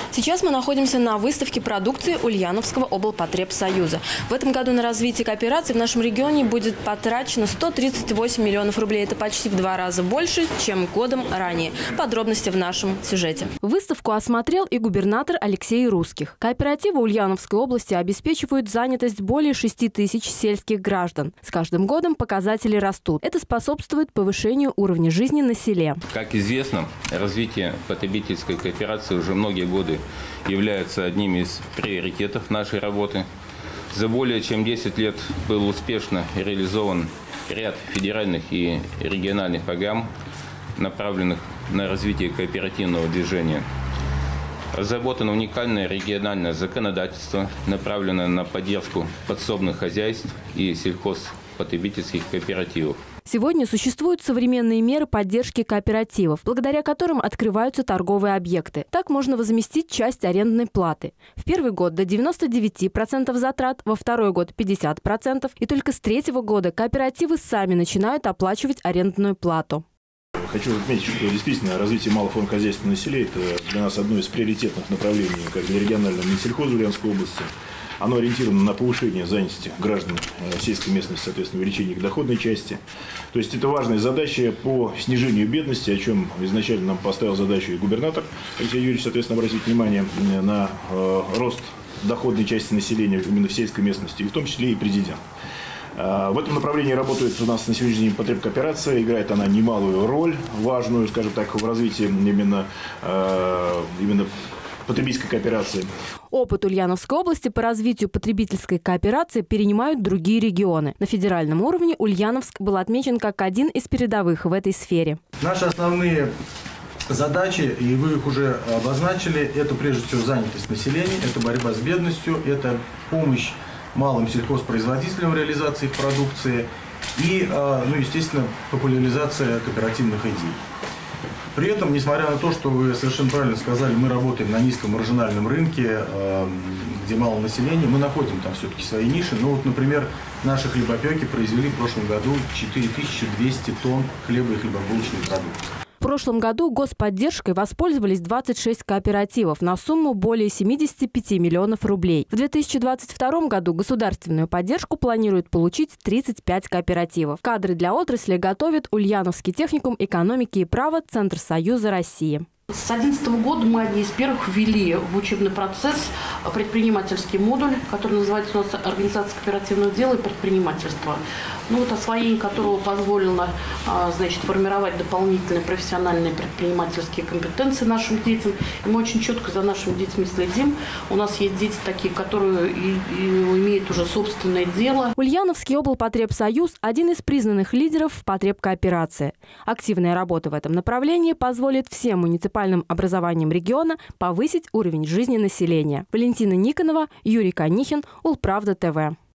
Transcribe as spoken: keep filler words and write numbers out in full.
Сейчас мы находимся на выставке продукции Ульяновского облпотребсоюза. В этом году на развитие кооперации в нашем регионе будет потрачено сто тридцать восемь миллионов рублей. Это почти в два раза больше, чем годом ранее. Подробности в нашем сюжете. Выставку осмотрел и губернатор Алексей Русских. Кооперативы Ульяновской области обеспечивают занятость более шести тысяч сельских граждан. С каждым годом показатели растут. Это способствует повышению уровня жизни на селе. Как известно, развитие потребительской кооперации уже многие годы является одним из приоритетов нашей работы. За более чем десять лет был успешно реализован ряд федеральных и региональных программ, направленных на развитие кооперативного движения. Разработано уникальное региональное законодательство, направленное на поддержку подсобных хозяйств и сельхозпотребительских кооперативов. Сегодня существуют современные меры поддержки кооперативов, благодаря которым открываются торговые объекты. Так можно возместить часть арендной платы. В первый год до девяноста девяти процентов затрат, во второй год пятьдесят процентов. И только с третьего года кооперативы сами начинают оплачивать арендную плату. Хочу отметить, что действительно развитие малого форм хозяйства на селе – это для нас одно из приоритетных направлений как для регионального Минсельхоза Ульяновской области. Оно ориентировано на повышение занятости граждан сельской местности, соответственно, увеличение их доходной части. То есть это важная задача по снижению бедности, о чем изначально нам поставил задачу и губернатор Алексей Юрьевич, соответственно, обратить внимание на э, рост доходной части населения именно в сельской местности, и в том числе и президент. В этом направлении работает у нас на сегодняшний день потребкооперация. Играет она немалую роль, важную, скажем так, в развитии именно, э, именно потребительской кооперации. Опыт Ульяновской области по развитию потребительской кооперации перенимают другие регионы. На федеральном уровне Ульяновск был отмечен как один из передовых в этой сфере. Наши основные задачи, и вы их уже обозначили, это прежде всего занятость населения, это борьба с бедностью, это помощь малым сельхозпроизводителям в реализации их продукции и, ну, естественно, популяризация кооперативных идей. При этом, несмотря на то, что вы совершенно правильно сказали, мы работаем на низком маржинальном рынке, где мало населения, мы находим там все-таки свои ниши. Ну вот, например, наши хлебопеки произвели в прошлом году четыре тысячи двести тонн хлеба и хлебобулочной продукции. В прошлом году господдержкой воспользовались двадцать шесть кооперативов на сумму более семидесяти пяти миллионов рублей. В две тысячи двадцать втором году государственную поддержку планируют получить тридцать пять кооперативов. Кадры для отрасли готовит Ульяновский техникум экономики и права Центр Союза России. С две тысячи одиннадцатого года мы одни из первых ввели в учебный процесс предпринимательский модуль, который называется у нас «Организация кооперативного дела и предпринимательства», ну, вот освоение которого позволило, значит, формировать дополнительные профессиональные предпринимательские компетенции нашим детям. И мы очень четко за нашими детьми следим. У нас есть дети такие, которые и, и имеют уже собственное дело. Ульяновский облпотребсоюз – один из признанных лидеров в потребкооперации. Активная работа в этом направлении позволит всем муниципальным образованиям региона повысить уровень жизни населения. Валентина Никонова, Юрий Конихин, Улправда ТВ.